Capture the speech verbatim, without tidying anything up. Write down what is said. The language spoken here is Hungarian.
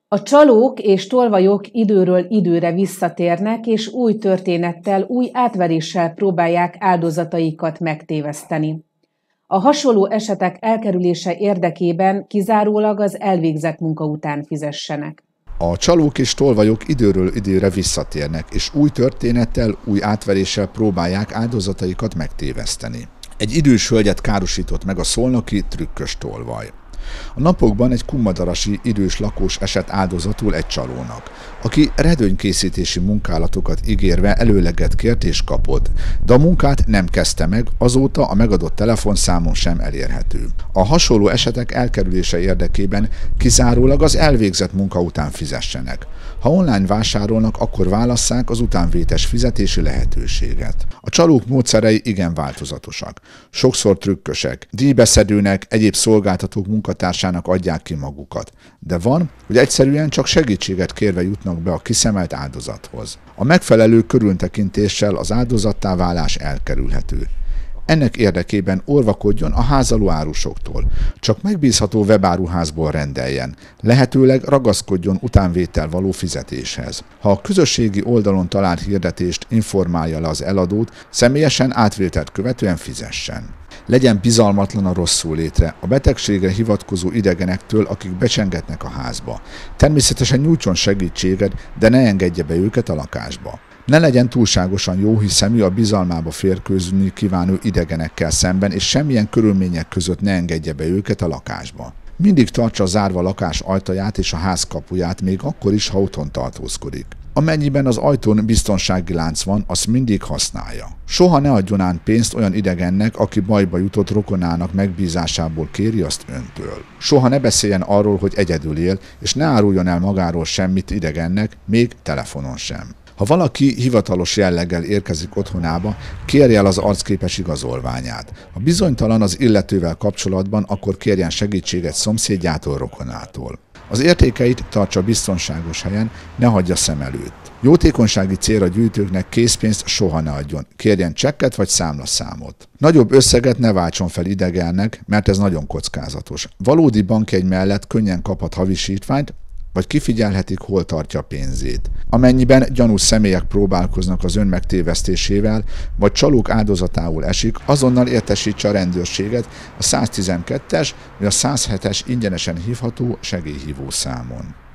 A csalók és tolvajok időről időre visszatérnek, és új történettel, új átveréssel próbálják áldozataikat megtéveszteni. A hasonló esetek elkerülése érdekében kizárólag az elvégzett munka után fizessenek. A csalók és tolvajok időről időre visszatérnek, és új történettel, új átveréssel próbálják áldozataikat megtéveszteni. Egy idős hölgyet károsított meg a szolnoki trükkös tolvaj. A napokban egy kummadarasi idős lakós esett áldozatul egy csalónak, aki redőnykészítési munkálatokat ígérve előleget kért és kapott, de a munkát nem kezdte meg, azóta a megadott telefonszámon sem elérhető. A hasonló esetek elkerülése érdekében kizárólag az elvégzett munka után fizessenek. Ha online vásárolnak, akkor válasszák az utánvétes fizetési lehetőséget. A csalók módszerei igen változatosak. Sokszor trükkösek, díjbeszedőnek, egyéb szolgáltatók munkatársának adják ki magukat. De van, hogy egyszerűen csak segítséget kérve jutnak be a kiszemelt áldozathoz. A megfelelő körültekintéssel az áldozattá válás elkerülhető. Ennek érdekében óvakodjon a házaló árusoktól. Csak megbízható webáruházból rendeljen. Lehetőleg ragaszkodjon utánvétel való fizetéshez. Ha a közösségi oldalon talált hirdetést informálja le az eladót, személyesen átvételt követően fizessen. Legyen bizalmatlan a rosszullétre, a betegségre hivatkozó idegenektől, akik becsengetnek a házba. Természetesen nyújtson segítséget, de ne engedje be őket a lakásba. Ne legyen túlságosan jóhiszemű a bizalmába férkőzni kívánó idegenekkel szemben, és semmilyen körülmények között ne engedje be őket a lakásba. Mindig tartsa zárva a lakás ajtaját és a ház kapuját, még akkor is, ha otthon tartózkodik. Amennyiben az ajtón biztonsági lánc van, azt mindig használja. Soha ne adjon át pénzt olyan idegennek, aki bajba jutott rokonának megbízásából kéri azt öntől. Soha ne beszéljen arról, hogy egyedül él, és ne áruljon el magáról semmit idegennek, még telefonon sem. Ha valaki hivatalos jelleggel érkezik otthonába, kérje el az arcképes igazolványát. Ha bizonytalan az illetővel kapcsolatban, akkor kérjen segítséget szomszédjától, rokonától. Az értékeit tartsa biztonságos helyen, ne hagyja szem előtt. Jótékonysági célra gyűjtőknek készpénzt soha ne adjon, kérjen csekket vagy számlaszámot. Nagyobb összeget ne váltson fel idegennek, mert ez nagyon kockázatos. Valódi bankjegy mellett könnyen kaphat havisítványt, vagy kifigyelhetik, hol tartja a pénzét. Amennyiben gyanús személyek próbálkoznak az ön megtévesztésével, vagy csalók áldozatául esik, azonnal értesítse a rendőrséget a száztizenkettes vagy a százhetes ingyenesen hívható segélyhívó számon.